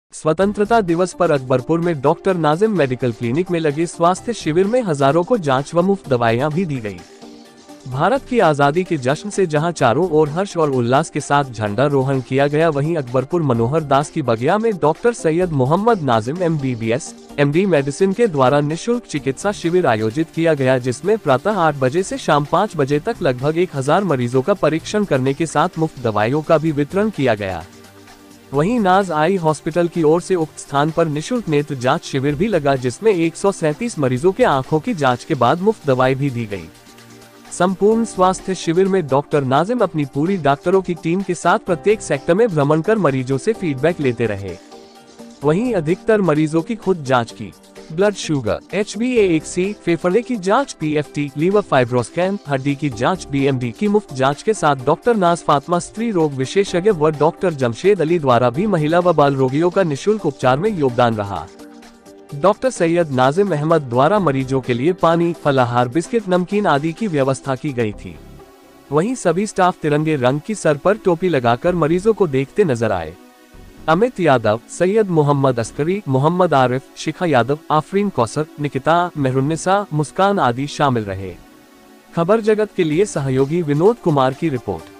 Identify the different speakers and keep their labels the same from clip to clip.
Speaker 1: स्वतंत्रता दिवस पर अकबरपुर में डॉक्टर नाजिम मेडिकल क्लिनिक में लगे स्वास्थ्य शिविर में हजारों को जांच व मुफ्त दवाइयां भी दी गई। भारत की आजादी के जश्न से जहां चारों ओर हर्ष और उल्लास के साथ झंडारोहण किया गया, वहीं अकबरपुर मनोहर दास की बगिया में doctor Syed Mohammad Nazim MBBS MD medicine के द्वारा निःशुल्क चिकित्सा शिविर आयोजित किया गया, जिसमें प्रातः 8 बजे से शाम 5 बजे तक लगभग 1000 मरीजों का परीक्षण करने के साथ मुफ्त दवाइयों का भी वितरण किया गया। वहीं नाज आई हॉस्पिटल की ओर से उक्त स्थान पर निःशुल्क नेत्र जांच शिविर भी लगा, जिसमें 137 मरीजों के आंखों की जांच के बाद मुफ्त दवाई भी दी गई। संपूर्ण स्वास्थ्य शिविर में डॉक्टर नाजिम अपनी पूरी डॉक्टरों की टीम के साथ प्रत्येक सेक्टर में भ्रमण कर मरीजों से फीडबैक लेते रहे। वहीं अधिकतर मरीजों की खुद जांच की, ब्लड शुगर, HbA1c, फेफड़े की जांच PFT, लीवर फाइब्रोस्कैन, हड्डी की जांच BMD की मुफ्त जांच के साथ डॉक्टर नाज फातिमा स्त्री रोग विशेषज्ञ व डॉक्टर जमशेद अली द्वारा भी महिला व बाल रोगियों का निःशुल्क उपचार में योगदान रहा। डॉक्टर सैयद नाजिम अहमद द्वारा मरीजों के लिए पानी, फलाहार, बिस्किट, नमकीन आदि की व्यवस्था की गई थी। वहीं सभी स्टाफ तिरंगे रंग की सर पर टोपी लगाकर मरीजों को देखते नजर आए। अमित यादव, सैयद मोहम्मद अस्करी, मोहम्मद आरिफ, शिखा यादव, आफरीन कौसर, निकिता, मेहरुन्निसा, मुस्कान आदि शामिल रहे। खबर जगत के लिए सहयोगी विनोद कुमार की रिपोर्ट।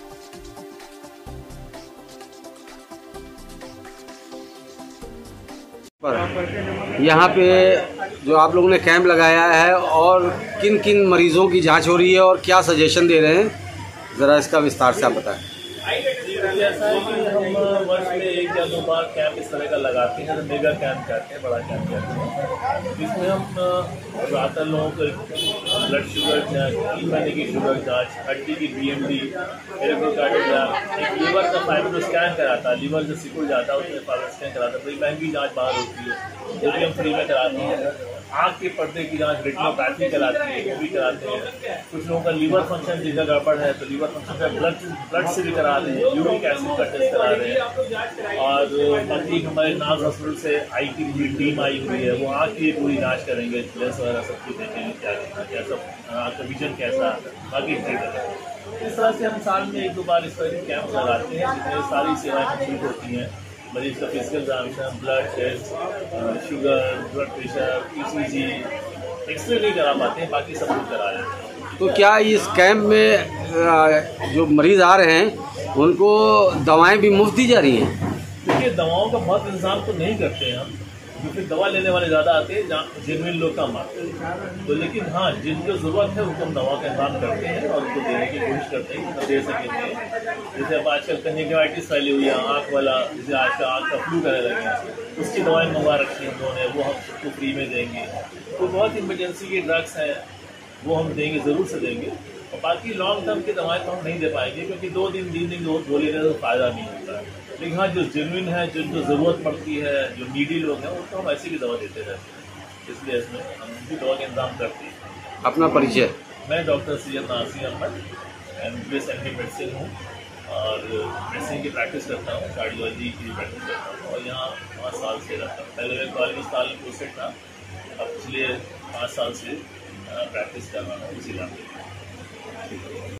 Speaker 2: यहाँ पे जो आप लोगों ने कैंप लगाया है और किन किन मरीजों की जांच हो रही है और क्या सजेशन दे रहे हैं, ज़रा इसका विस्तार से आप बताएं।
Speaker 3: ऐसा है कि हम वर्ष में 1 या 2 बार कैंप इस तरह का लगाते हैं, मेगा कैंप कहते हैं, बड़ा कैंप कहते हैं, जिसमें हम ज़्यादातर लोगों को ब्लड शुगर जाँच, 3 महीने की शुगर जाँच, हड्डी की BMD, लीवर का फाइब्रोस्कैन कराता है, लीवर जो सिकुड़ जाता है उसमें फाइब्रोस्कैन कराता है, बड़ी महंगी जाँच बाहर होती है, जो भी हम फ्री में कराते हैं। आँख के पर्दे की जांच रेटिनोपैथी कराती है, वो भी कराते हैं। कुछ लोगों का लीवर फंक्शन जिसका गड़बड़ है तो लीवर फंक्शन का ब्लड से भी करा रहे हैं, यूरिक एसिड का टेस्ट करा रहे हैं। और बाकी हमारे नाज हॉस्पिटल से आई की पूरी टीम आई हुई है, वो आँख की पूरी जाँच करेंगे, लेंस वगैरह सब कुछ देखेंगे, क्या सब आँख का विजन कैसा, बाकी इस तरह से हम साल में 1-2 बार इस तरह के कैंप लगाते हैं, जिसमें सारी सेवाएँ कंप्लीट होती हैं। मरीज का physical examination, blood test, sugar, blood pressure, ECG, X ray नहीं करा पाते हैं, बाकी सब कुछ करा रहे हैं।
Speaker 2: तो क्या इस कैंप में जो मरीज आ रहे हैं उनको दवाएं भी मुफ्त दी जा रही हैं?
Speaker 3: देखिए, दवाओं का बहुत इंतजाम तो नहीं करते हैं हम, क्योंकि दवा लेने वाले ज़्यादा आते हैं, जहाँ जेन्युइन लोग कम आते हैं। तो लेकिन हाँ, जिनको ज़रूरत है उनको हम दवा का इंतजाम करते हैं और उनको देने की कोशिश करते हैं कि दे सकें। जैसे अब आजकल कंजक्टिवाइटिस फैली हुई है, आँख वाला, जैसे आजकल आँख का फ्लू करने लगे हैं, उसकी दवाएं मंगवा रखी हैं उन्होंने, वो हम सबको फ्री में देंगे। तो बहुत इमरजेंसी के ड्रग्स हैं वो हम देंगे, ज़रूर से देंगे। और बाकी लॉन्ग टर्म की दवाएँ तो हम नहीं दे पाएंगे, क्योंकि 2 दिन 3 दिन गोली देने से फ़ायदा नहीं होता है। लेकिन हाँ, जो जेन्युइन है, जिनको ज़रूरत पड़ती है, जो नीडी लोग हैं, उनको हम ऐसी भी दवा देते रहते हैं। इसलिए इसमें हम उनकी दवा का इंतजाम करते हैं।
Speaker 2: अपना परिचय?
Speaker 3: मैं doctor Syed Nazim Ahmed MBBS MD medicine हूँ और मेडिसिन की प्रैक्टिस करता हूँ, कार्डियोलॉजी की प्रैक्टिस करता हूँ और यहाँ 5 साल से रहता हूँ। पहले मैं कॉलेज अस्पताल में पोस्टेड था, अब पिछले 5 साल से प्रैक्टिस कर रहा हूँ इसी इलाके में।